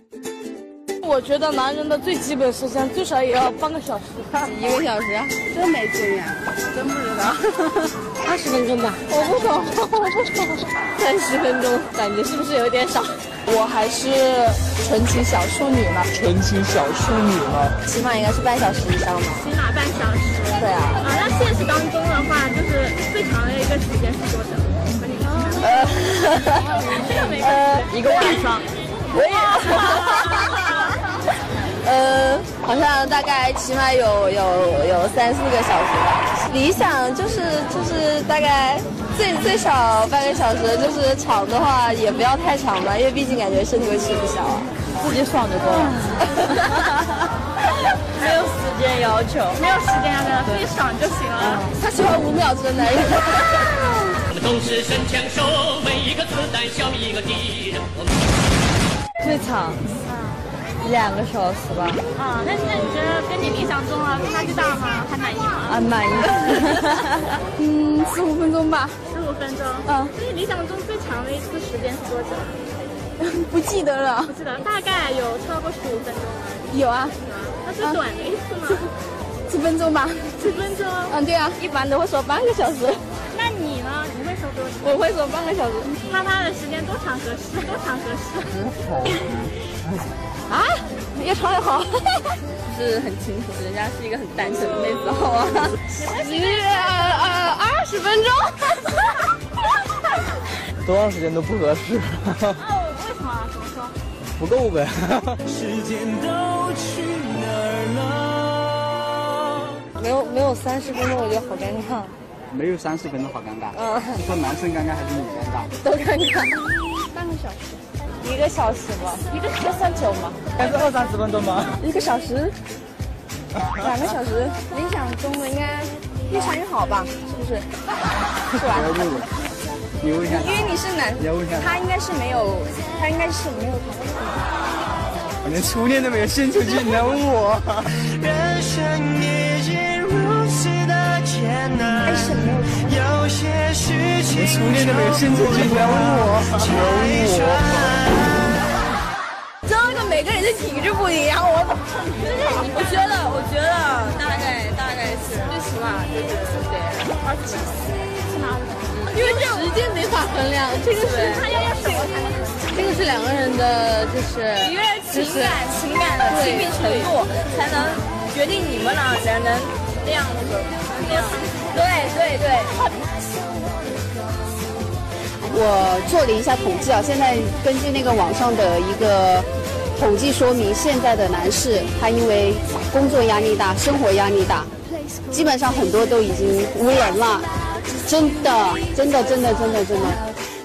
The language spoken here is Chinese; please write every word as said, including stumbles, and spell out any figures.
我觉得男人的最基本时间最少也要半个小时， 一个小时， 真没经验，真不知道。 二十分钟吧，我不懂，我不懂。 三十分钟，感觉是不是有点少？ 我还是纯情小处女呢。 纯情小处女呢？ 起码应该是半小时以上吧。 起码半小时。 对啊。 啊，那现实当中的话，就是最长的一个时间是多久？和你呃， 这个没呃，一个晚上。我也。呃，好像大概起码有有有三四个小时吧。理想就是就是大概最最少半个小时，就是长的话也不要太长吧，因为毕竟感觉身体会吃不消啊。 自己爽就够了。 没有时间要求， 没有时间要求，自己爽就行了。 他喜欢五秒钟的男人。 我们总是神枪手，每一个子弹消灭一个敌人。 最长。两个小时吧。 啊，那那你觉得跟你理想中啊差距大吗？还满意吗？ 啊，满意。嗯，十五分钟吧。 十五分钟。 嗯。 所以理想中最长的一次时间是多久？ 不记得了。 不记得，大概有超过十五分钟吗？ 有啊。 那最短的一次吗？ 十分钟吧。 十分钟。 嗯，对啊，一般都会说半个小时。 那你呢？你会说多久？ 我会说半个小时。 啪啪的时间多长合适？多长合适？ 啊，越长越好。 不是很清楚，人家是一个很单纯的妹子，好吗？ 十呃呃二十分钟。 多长时间都不合适。 哦，为什么啊？怎么说？ 不够呗。 时间都去哪儿了？ 没有没有三十分钟，我觉得好尴尬。 没有三十分钟好尴尬。 嗯。 你说男生尴尬还是你尴尬？ 都尴尬。半个小时。一个小时吧，一个这算久吗？ 还是二三十分钟吗？ 一个小时，两个小时，理想中的应该越长越好吧？是不是？是吧？ 你问一下他， 因为你是男， 你要问一下他应该是没有，他应该是没有谈过恋爱。我连初恋都没有献出去，你来问我？ 人生已经如此的艰难，有些事情连初恋都没有献出去，你来问我？问我？ 这个每个人的体质不一样，我怎么？ 我觉得，我觉得大概大概是最起码就是对二十分钟， 起码因为这时间没法衡量，这个是他要要什么才能？ 这个是两个人的，就是因为情感情感的亲密程度才能决定你们两人能那样子那样。对对对。 我做了一下统计啊，现在根据那个网上的一个统计说明，现在的男士他因为工作压力大、生活压力大，基本上很多都已经无人了，真的，真的，真的，真的，真的。